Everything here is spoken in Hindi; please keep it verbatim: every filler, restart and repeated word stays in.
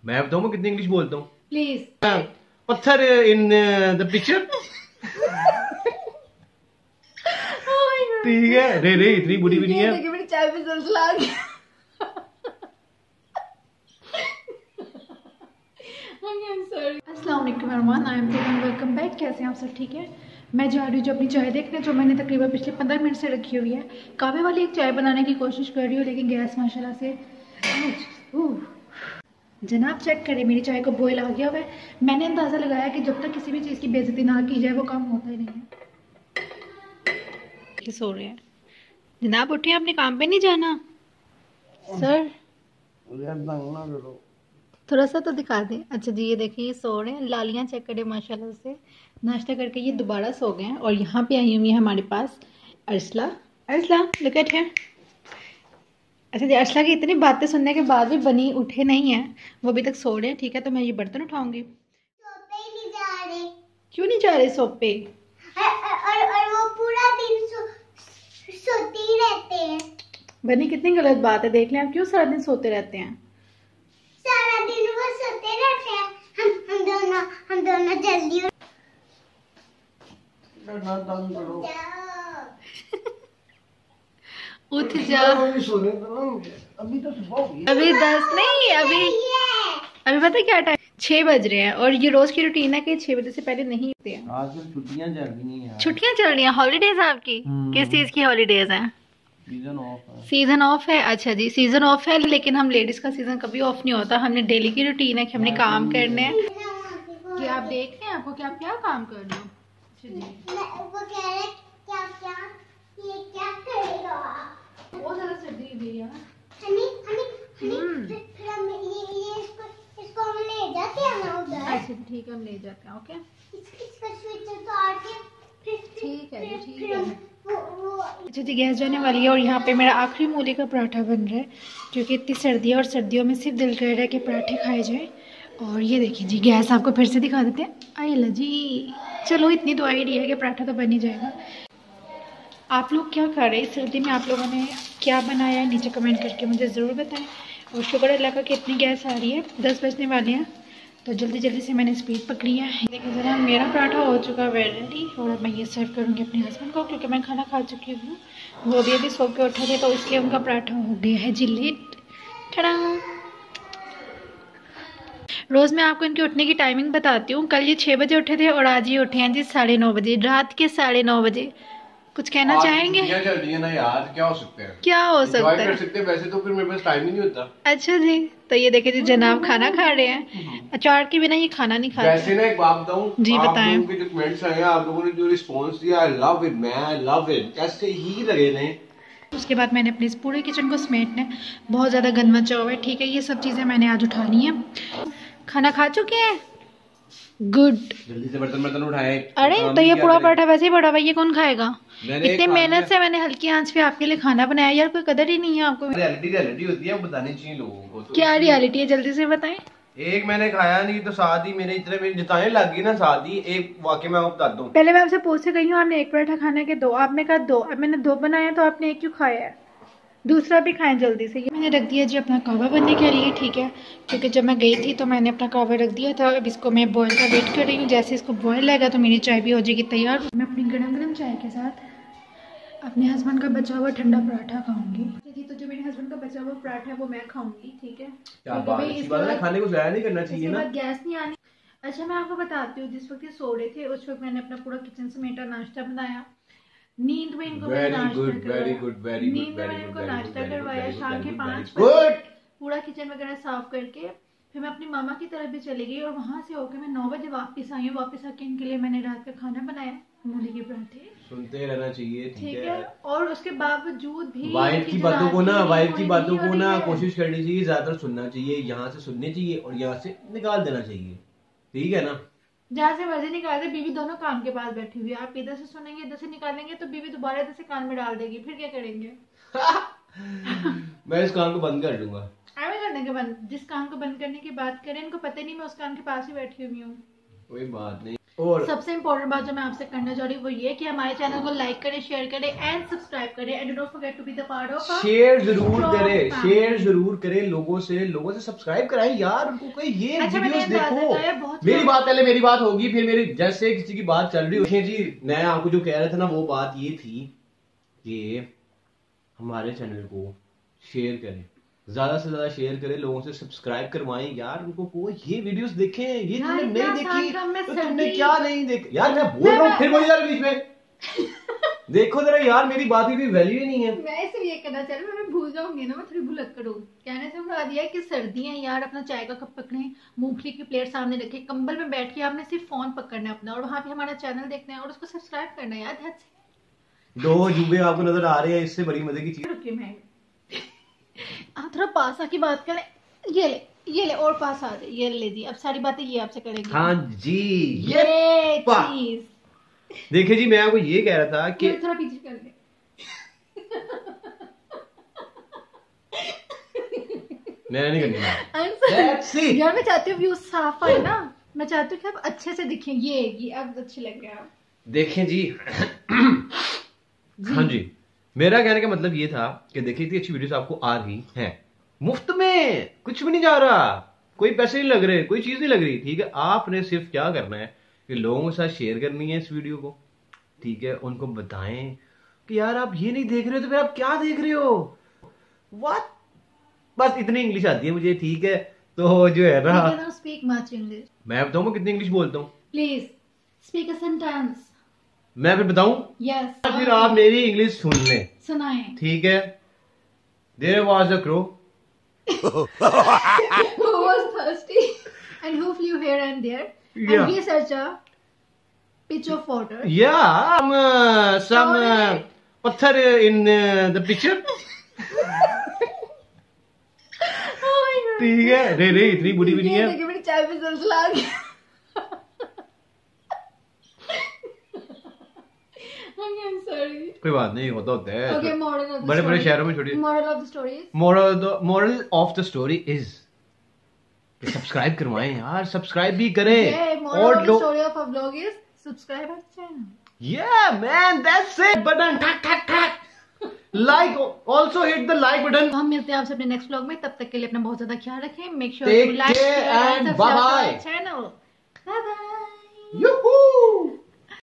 मैं बताऊँ मैं कितनी इंग्लिश बोलता हूँ? प्लीज। पत्थर इन द पिक्चर। ठीक है, रे रे इतनी बुरी भी नहीं है। देखिए मेरी चाय पे जलजला आ गया। अस्सलाम वालेकुम everyone, I am Pritam, welcome back. कैसे हैं आप सब? ठीक है। मैं जा रही हूँ जो अपनी चाय देखने, जो मैंने तकरीबन पिछले पंद्रह मिनट से रखी हुई है। कावे वाली एक चाय बनाने की कोशिश कर रही हूँ, लेकिन गैस माशाल्लाह से जनाब चेक करें, मेरी चाय को बॉयल आ गया हुआ है। मैंने अंदाज़ा लगाया कि जब तक किसी भी चीज़ की बेइज्जती ना की जाए वो काम होता ही नहीं है। सो रहे हैं जनाब, उठिए, आपने काम पे नहीं जाना। सर थोड़ा सा तो दिखा दें। अच्छा जी, ये देखिए ये सो रहे हैं, लालियाँ चेक करें माशाल्लाह से। नाश्ता करके ये दोबारा सो गए हैं। और यहाँ पे आई हुई है हमारे पास Arsala. Arsala look at here. अच्छा जी, अर्सला की इतनी बातें सुनने के बाद भी बनी उठे नहीं है, वो अभी तक सो रहे हैं। ठीक है, तो मैं ये बर्तन उठाऊंगी। सोते ही नहीं जा रहे। क्यों नहीं जा रहे सोप पे? और, और, और वो पूरा दिन सो, सोते ही रहते हैं। बनी कितनी गलत बात है, देख लें आप क्यों सारा दिन सोते रहते हैं। सारा दिन वो सोते रहते हैं। हम हम दोनों हम दोनों जल्दी उठ जाओ। अभी तो सुबह हो गई। अभी दस नहीं, अभी अभी पता है क्या टाइम? छह बज रहे हैं। और ये रोज की रूटीन है कि छह बजे से पहले नहीं उठते हैं। आजकल छुट्टियां चल रही हैं यार। छुट्टियां चल रही हैं, हॉलीडेज आपकी? किस चीज की हॉलीडेज हैं? सीजन ऑफ है। सीजन ऑफ है। अच्छा जी, सीजन ऑफ है, लेकिन हम लेडीज का सीजन कभी ऑफ नहीं होता। हमने डेली की रूटीन है कि हमने काम करने हैं। कि आप देख रहे हैं आपको कि आप क्या काम कर रहे हो? वो कह रहे क्या क्या ये क्या करेगा? बहुत ज्यादा सर्दी हुई है यार। हनी हनी हनी फिर फिर हम ये ये इसको इसको हम ले जाते हैं ना उधर। अच्छा ठीक है, हम ले जाते हैं। ओके इस इसका स्विच तो आके फिर ठीक है जी, ठीक फिर है। वो वो अच्छा जी, गैस जाने वाली है। और यहाँ पे मेरा आखिरी मूली का पराठा बन रहा है, क्योंकि इतनी सर्दी है और सर्दियों में सिर्फ दिल कर रहा है कि पराठे खाए जाएं। और ये देखिए जी, गैस आपको फिर से दिखा देते हैं। आई ला जी, चलो इतनी तो आइडिया है कि पराठा तो बन ही जाएगा। आप लोग क्या खा रहे हैं इस सर्दी में? आप लोगों ने क्या बनाया है नीचे कमेंट करके मुझे ज़रूर बताएं। और शुक्र अल्लाह का कि इतनी गैस आ रही है। दस बजने वाले हैं तो जल्दी जल्दी से मैंने स्पीड पकड़ी है। देखिए ज़रा, मेरा पराठा हो चुका है रेडी। और अब मैं ये सर्व करूँगी अपने हस्बैंड को, क्योंकि मैं खाना खा चुकी हूँ। वो अभी अभी सो के उठे थे, तो इसलिए उनका पराठा हो गया है जी लेट। ठड़ा। रोज़ मैं आपको इनके उठने की टाइमिंग बताती हूँ। कल ये छः बजे उठे थे और आज ये उठे हैं जी साढ़े नौ बजे, रात के साढ़े नौ बजे। कुछ कहना चाहेंगे? चल रही है ना यार, क्या हो सकता है? क्या हो सकता है? कर सकते हैं वैसे तो, फिर मेरे पास टाइम ही नहीं होता। अच्छा जी, तो ये देखे जी जनाब खाना खा रहे हैं। अचार के बिना ये खाना नहीं खाते। वैसे ना एक बात बताऊं जी, बताएं। आप लोगों के जो कमेंट्स आए हैं, आप लोगों ने जो रिस्पांस दिया, I love it man, I love it. कैसे ही लगे ने। उसके बाद मैंने अपने इस पूरे किचन को समेटना है। बहुत ज़्यादा गंद मचा हुआ है। ठीक है, ये सब चीज़ें मैंने आज उठा ली हैं। खाना खा चुके हैं? गुड। जल्दी से बर्तन बर्तन उठाए। अरे तो ये पूरा पराठा वैसे ही पड़ा हुआ, ये कौन खाएगा? इतनी मेहनत से मैंने हल्की आंच पे आपके लिए खाना बनाया यार, कोई कदर ही नहीं है आपको। रियलिटी रियलिटी होती है, बतानी चाहिए लोगों को। तो क्या रियलिटी है, जल्दी से बताएं। एक मैंने खाया नहीं तो साथ ही मेरे इतने मेरे जिताने लग गई ना, साथ ही एक वाकई मैं आपको बता दूं। पहले मैं आपसे पूछ से गई हूँ, आपने एक पराठा खाने के दो, आपने कहा दो, अब मैंने दो बनाया तो आपने एक क्यों खाया है? दूसरा भी खाएं जल्दी से। ये मैंने रख दिया जी अपना कहवा बनने के लिए। ठीक है, क्योंकि जब मैं गई थी तो मैंने अपना कहवा रख दिया था। अब इसको मैं बॉयल का वेट कर रही हूँ। जैसे इसको बॉयल लगेगा तो मेरी चाय भी हो जाएगी तैयार। मैं अपनी गरम गरम चाय के साथ अपने हस्बैंड का बचा हुआ ठंडा पराठा खाऊंगी। जी, तो जो मेरे हस्बैंड का बचा हुआ पराठा है वो मैं खाऊंगी। ठीक है, क्या बात है, खाने को ज़ाया नहीं करना चाहिए ना। गैस नहीं आनी। अच्छा मैं आपको बताती हूँ, जिस वक्त ये सो रहे थे उस वक्त मैंने अपना पूरा किचन समेटा, नाश्ता बनाया। नींद में इनको very good very good very good नींद में मैंने इनको नाश्ता करवाया। शाम के पाँच गुड पूरा किचन वगैरह साफ करके फिर मैं अपनी मामा की तरफ भी चली गई। और वहाँ से होकर मैं नौ बजे वापस आई हूँ। वापस आके इनके लिए मैंने रात का खाना बनाया, मूली के पराठे। सुनते रहना चाहिए, ठीक है? और उसके बावजूद भी वाइफ की बातों को ना वाइफ की बातों को ना कोशिश करनी चाहिए, ज्यादातर सुनना चाहिए। यहाँ से सुननी चाहिए और यहाँ से निकाल देना चाहिए, ठीक है ना? जहाँ से मर्जी निकालते, बीवी दोनों कान के पास बैठी हुई है। आप इधर से सुनेंगे, इधर से निकालेंगे तो बीवी दोबारा इधर से कान में डाल देगी, फिर क्या करेंगे? मैं इस कान को बंद कर दूंगा। अरे करने के बंद, जिस कान को बंद करने की बात करें, इनको पता नहीं मैं उस कान के पास ही बैठी हुई हूँ। कोई बात नहीं। और सबसे इम्पोर्टेंट बात जो मैं आपसे करना चाह रही हूँ वो ये कि हमारे चैनल को लाइक करें, शेयर करें एंड सब्सक्राइब करें and don't forget to be the part of share जरूर करें, शेयर जरूर करें, लोगों से लोगों से सब्सक्राइब कराएं यार, उनको कोई ये अच्छा, वीडियोस देखो। मेरी मेरी बात पहले मेरी बात होगी, फिर मेरी जैसे किसी की बात चल रही है जी, मैं आपको जो कह रहा था ना वो बात ये थी कि हमारे चैनल को शेयर करें, ज्यादा से ज्यादा शेयर करें, लोगों से सब्सक्राइब करवाएं यार, उनको को ये वीडियोस देखें, ये तुमने नहीं देखी तो तुमने क्या नहीं देख यार, मैं बोल रहा हूँ फिर वही यार बीच में देखो जरा यार, मेरी बात की भी वैल्यू ही नहीं है। मैं सिर्फ ये कहना चाह रही हूँ, मैं भूल जाऊंगी ना, मैं थोड़ी भुलक करूँ। कहने से मुराद दिया कि सर्दियां यार, अपना चाय का कप पकड़े, मूंगफली की प्लेट सामने रखे, कंबल में बैठ के आपने सिर्फ फोन पकड़ना है अपना और वहां पे हमारा चैनल देखना है और उसको सब्सक्राइब करना है यार। That's it. दो जुबे आपको नजर आ रहे हैं, इससे बड़ी मजे की चीज। रुकिए मैं आप थोड़ा पास आके बात करें। ये ले ये ले और पास आ जाए, ये ले जी, अब सारी बातें ये आपसे करेंगे। हाँ जी, ये ये चीज देखिए जी, मैं आपको ये कह रहा था कि थोड़ा पीछे कर दे। मैं नहीं करनी यार मैं चाहती हूँ व्यू साफ आए ना, मैं चाहती हूँ कि आप अच्छे से दिखें। ये ये अब अच्छे लग गए आप। देखें जी, हाँ जी, मेरा कहने का मतलब ये था कि देखिए इतनी अच्छी वीडियोस आपको आ रही हैं, मुफ्त में कुछ भी नहीं जा रहा, कोई पैसे नहीं लग रहे, कोई चीज नहीं लग रही, ठीक है। आपने सिर्फ क्या करना है कि लोगों के साथ शेयर करनी है इस वीडियो को, ठीक है, उनको बताएं कि यार आप ये नहीं देख रहे हो तो फिर आप क्या देख रहे हो, व्हाट, बस इतनी इंग्लिश आती है मुझे, ठीक है। तो जो है ना, स्पीक मच इंग्लिश। मैं बताऊं मैं कितनी इंग्लिश बोलता हूँ, प्लीज स्पीक अ सेंटेंस। मैं फिर बताऊं? यस। फिर आप मेरी इंग्लिश सुन लें, सुनाएं, ठीक है। There was a crow who was thirsty and who flew here and there, Yeah. and he searched a pitch of water. Yeah, um, uh, some uh, पत्थर in uh, the picture. Oh my God. ठीक है, रे रे इतनी बुरी भी नहीं ये है। देखिए मेरी चाय पे जलजला आ गया। I'm sorry. कोई बात नहीं, होता होता है। Okay, moral of the बड़े बड़े story. शहरों में छोटी। Moral of the story is Moral the moral of the story is subscribe करवाएं यार, सब्सक्राइब भी करें। yeah, moral और of the लोग story of our vlog is subscribe our channel. Yeah man, that's it, button ठक ठक ठक, like also hit the like button. हम मिलते हैं आपसे अपने नेक्स्ट व्लॉग में, तब तक के लिए अपना बहुत ज्यादा ख्याल रखें। Make sure Take to like care and bye bye. Channel. Bye bye. Yoo-hoo!